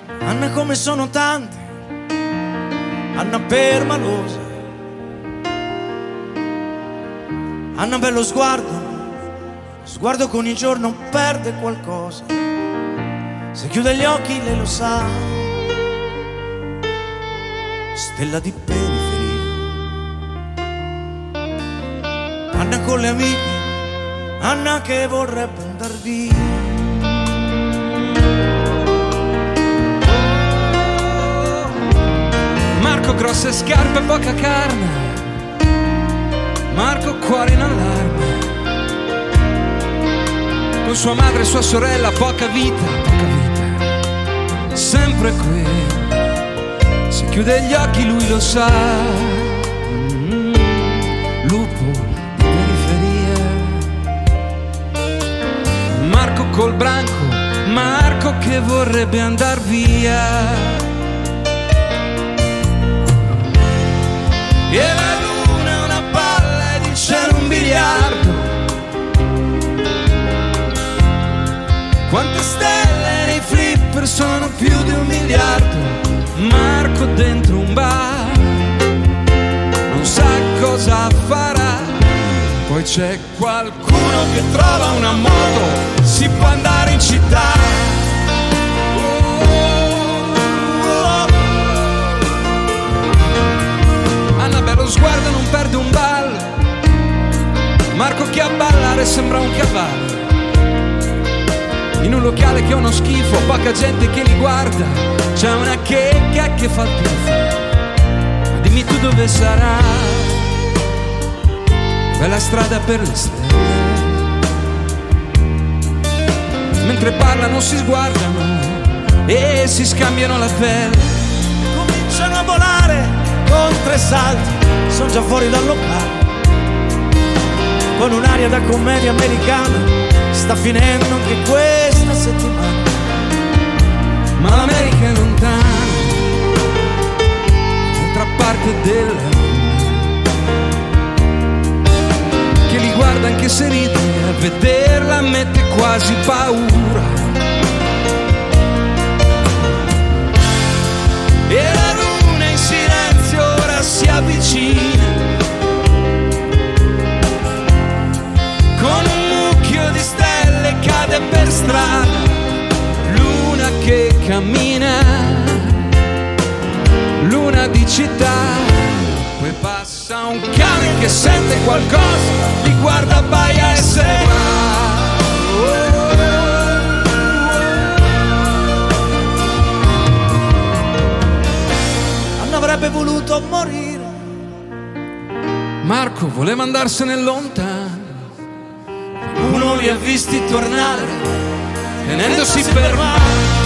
Anna come sono tante, Anna permalosa, Anna bello sguardo, sguardo che ogni giorno perde qualcosa. Se chiude gli occhi lei lo sa, stella di periferia. Anna con le amiche, Anna che vorrebbe andar via. Marco grosse scarpe, poca carne, Marco cuore in allarme, con sua madre e sua sorella, poca vita, sempre qui. Se chiude gli occhi lui lo sa, lupo di periferia. Marco col branco, Marco che vorrebbe andar via. E la luna è una palla ed il cielo un biliardo. Quante stelle nei flipper, sono più di 1 miliardo. Marco dentro un bar, non sa cosa farà. Poi c'è qualcuno che trova una moto, si può andare in città. Sguardo non perde un ballo, Marco che a ballare sembra un cavallo. In un locale che ha uno schifo, poca gente che li guarda, c'è una checca che fa il tifo. Ma dimmi tu dove sarà quella strada per le stelle. Mentre parlano si sguardano e si scambiano la pelle. Cominciano a volare con 3 salti, sono già fuori dal locale, con un'aria da commedia americana. Sta finendo anche questa settimana, ma l'America è lontana, d'altra parte della luna, che li guarda anche se ride, a vederla mette quasi paura. E la luna in silenzio ora si avvicina, con un mucchio di stelle cade per strada. Luna che cammina, luna di città. Poi passa un cane che sente qualcosa, li guarda, abbaia e se ne va. avrebbe voluto morire. Marco voleva andarsene lontano, uno li ha visti tornare tenendosi per mano.